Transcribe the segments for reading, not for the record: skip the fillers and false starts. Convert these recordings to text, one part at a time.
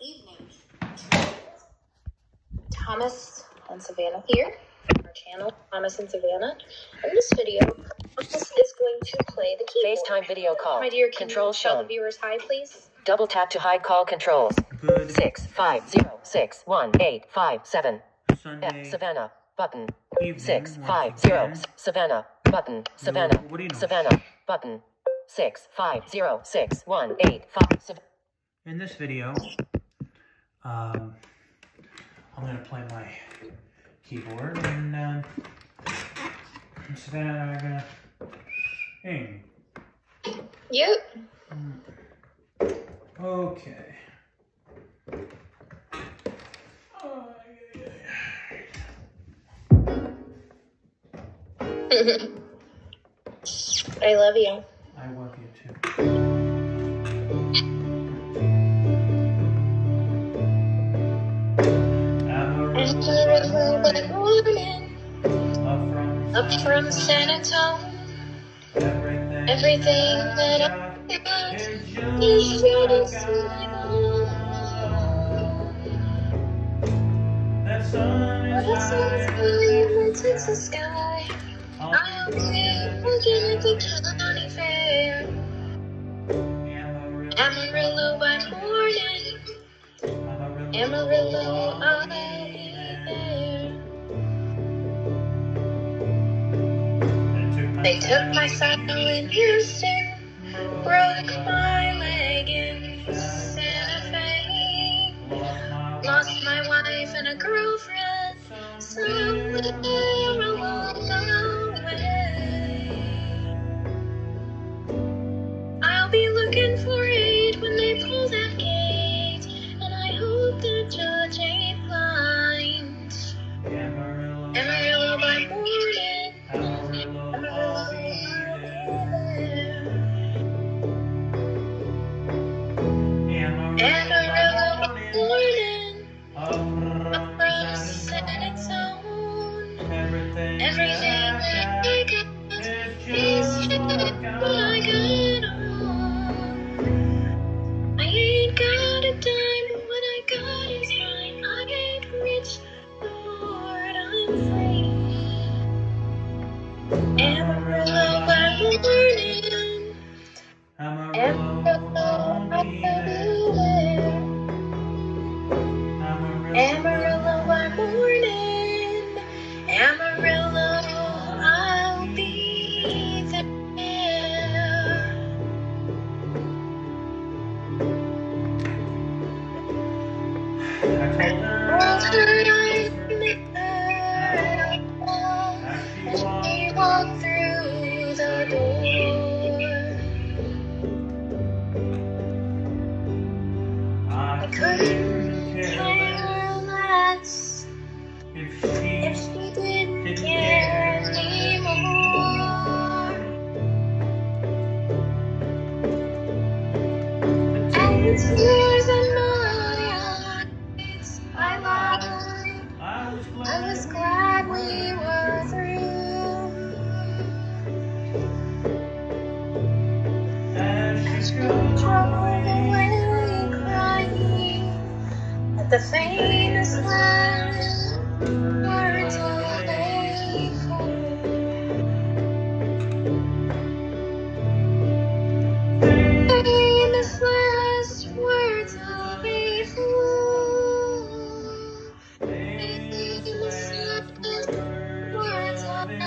evening. Thomas and Savannah here from our channel, Thomas and Savannah. In this video, Thomas is going to play the keyboard. FaceTime video call. My dear, can Control you tell shown. the viewers hi, please? Double tap to hide call controls. Good 650618557. Sunday Savannah button. evening. 650 Savannah button. Savannah. What do you know? Savannah button. 6506185. In this video, I'm going to play my keyboard, and Savannah and I are going to sing. Yep. Okay. I love you. I love you too. Up from San Antonio, everything that I got is just like That sun is the sun's in the Texas sky. I'll be looking at the county fair. Amarillo by morning, Amarillo, I'll be there. They took my saddle in Houston, broke my leg in Santa Fe, lost my wife and a girlfriend somewhere along the way. I'll be looking for aid when they pull that gate, and I hope the judge ain't blind. Amarillo by morning, Amarillo, I'll be there. Amarillo by morning, up from San Antonio, everything that I got is just what I got on. I ain't got a dime, but what I got is mine. I ain't rich, Lord, I'm free. Amarillo by morning, Amarillo, I'll be there. Amarillo by morning, Amarillo, I'll be there. World hurt, I met her, and she walked through the door. I couldn't care less if she didn't care anymore. And the tears in my eyes, I lied. I was glad we were through. And she drove away crying at the famous last words of a fool. Famous last words of a fool. Famous last words of a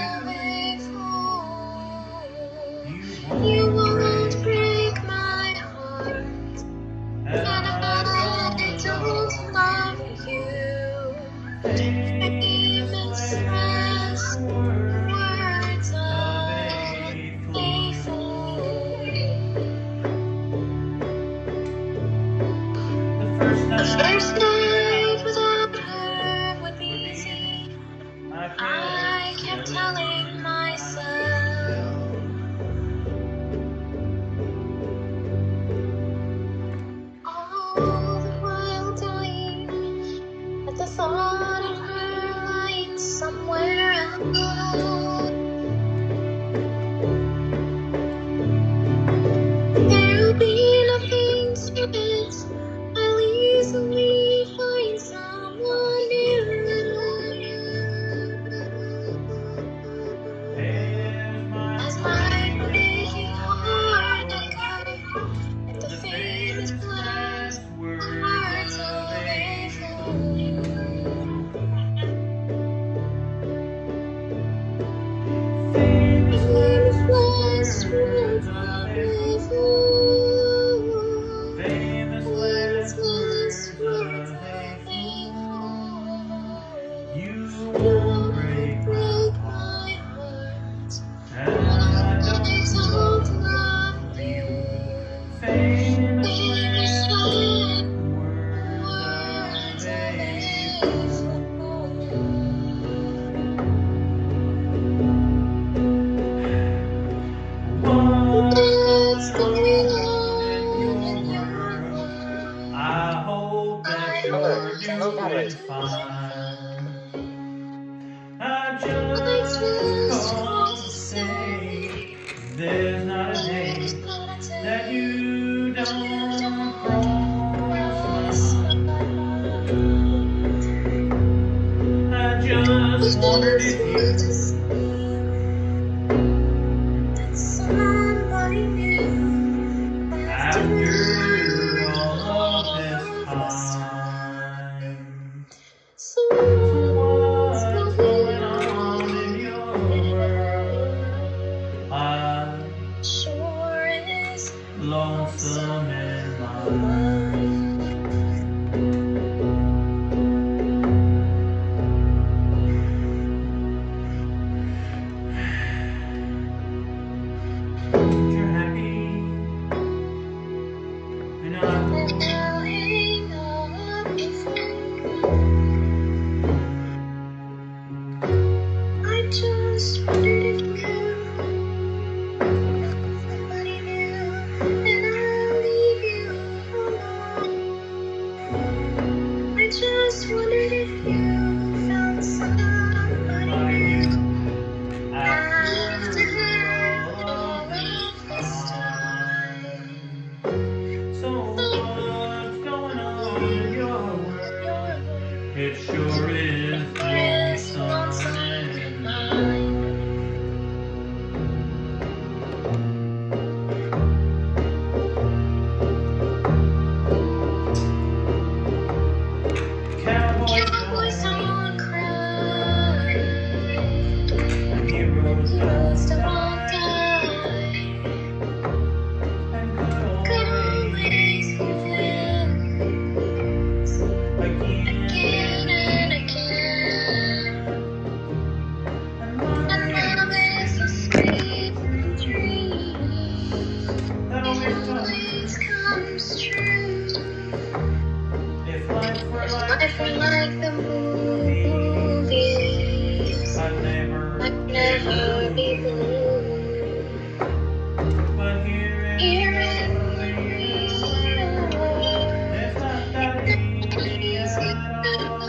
fool. You won't break my heart, and I don't love you. Famous last words of a fool. The first night without her would be easy. I kept telling myself. All the while dying at the thought of her lying somewhere else. There'll be nothing to it, at least till we find someone new. As my breathing heart and the famous last words of a fool. Famous last words of a fool. Famous last words of a fool. You won't break my heart, and I don't love you. Famous last words of a fool. What's going on in your world? I hope that you're doing fine. I just called to say there's not a day that you don't cross my mind. I just wondered if you somebody new after all of this time. So what's going on in your world? I'm sure is lonesome in my mind. You're happy, and I'm now hang up the phone. I just wondered if you found somebody new, and I'll leave you alone. I just wondered if you found somebody new after all of this time. so what's going on in your world? It sure is lonesome in mine. Cowboys don't cry, and heroes heroes don't don't die, die. and Good always wins again again and again. And love is a sweet dream that always comes true. If life were Life were like the movies, I'd I'd never be blue. but Here in the real world, it's not that easy at all.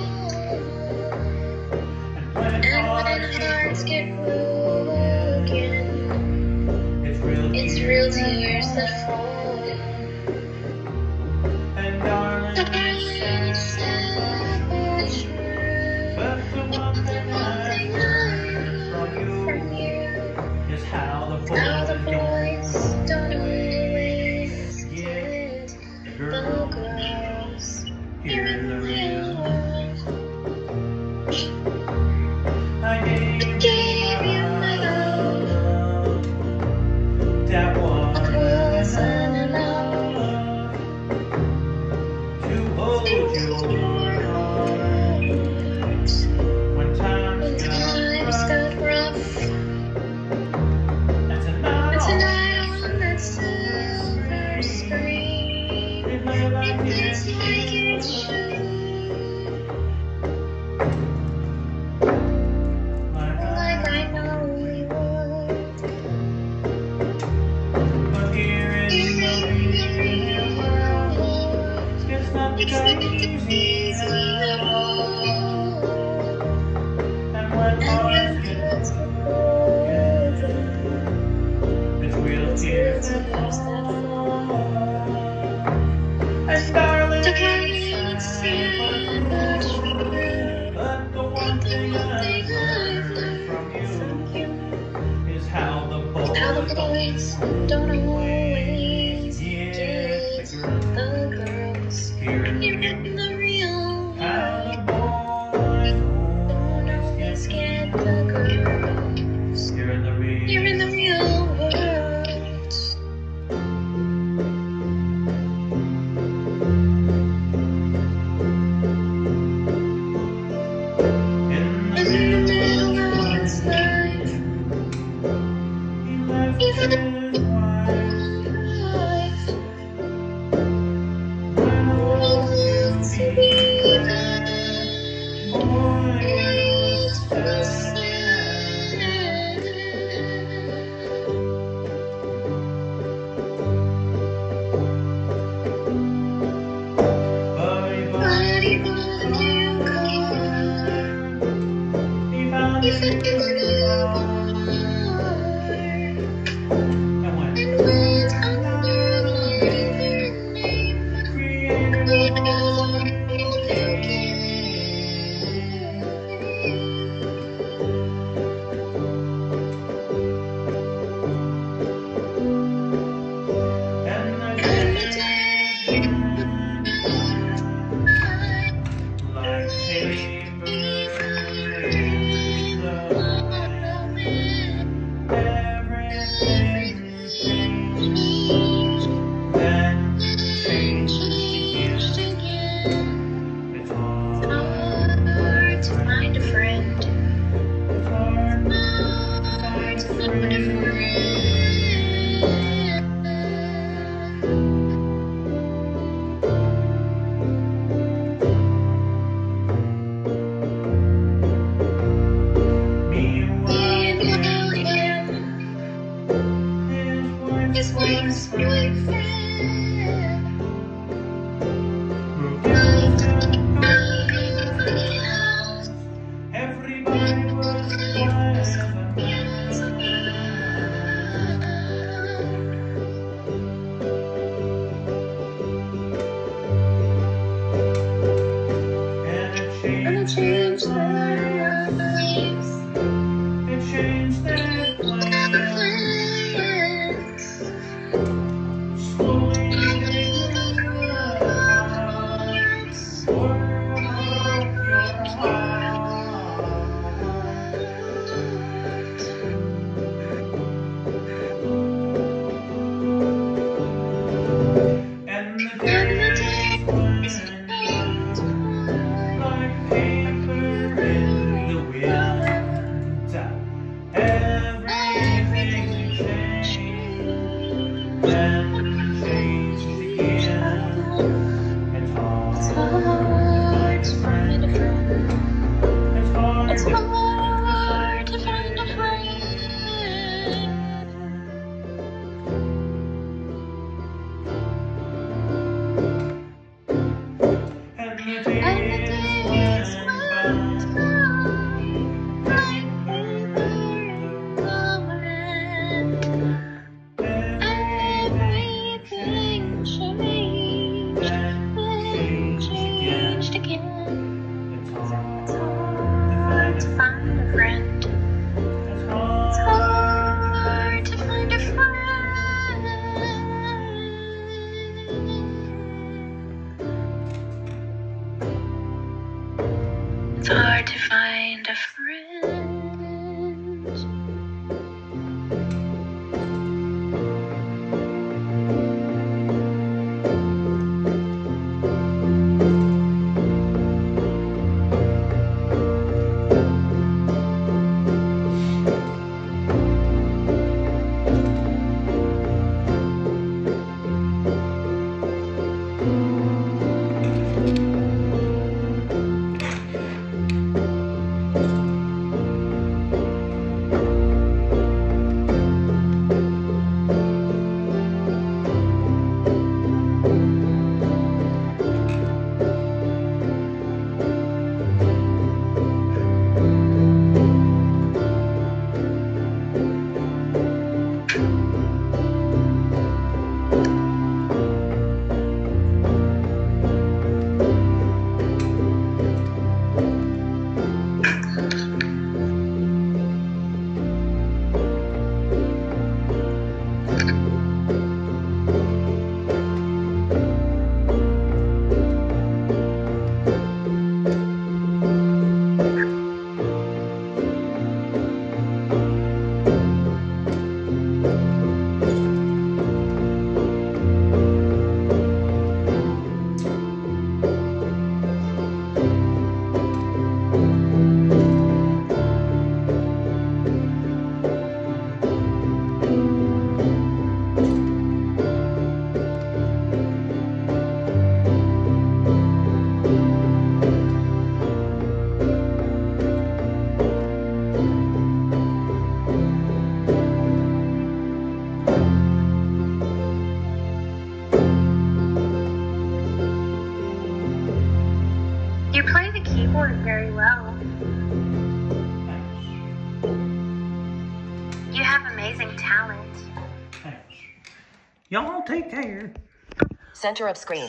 And when and when hearts get broken, it's it's real tears that fall. and darling, Darling, it's sad but true. but the one thing I've learned from you is how the How the boys boys don't always get get the the girl girls here in the real world. world. I Gave you my love, that wasn't enough to hold your heart when when times times got got rough. and And tonight tonight on that silver screen, it lay like it feels it like it should. Like I know we would. but here in the real world it's not that easy at all. And when hearts get broken, it's real tears that fall. And darling, that's true. But the one thing I've learned from you is how the boys Don't always get the girls here in here in the real how world. the boys Don't always get the girls here in the here in the real world. in In the middle of his life, he left he his left wife. life. Will To you be be there, there? Boys boys will will say. Buddy, But he buddy, found you he found He his found new you car and went and went under their name. created a whole new game. And the days went like paper in the wind. Everything changed, then changed again. It's Hard to find a friend. it's hard Hard to find a friend. Meanwhile, Meanwhile, him, his his wife's wife's boyfriend boyfriend, moved moved into to the the house. house. Everybody was pleasant. And it And it changed changed their lives. it changed their plans. Slowly they grew apart. Word broke your heart. And the days went like paper in the wind. Everything changed, then changed again. It's hard to find a friend. It's hard It's to hard to find a friend. and the And the days days went went by. by like paper in the wind. Everything changed, then changed again. It's It's hard hard to find a friend. It's It's hard hard to find a friend. It's hard to find a friend. the keyboard very well. Thanks. You have amazing talent. Thanks. Y'all take care. Center of screen.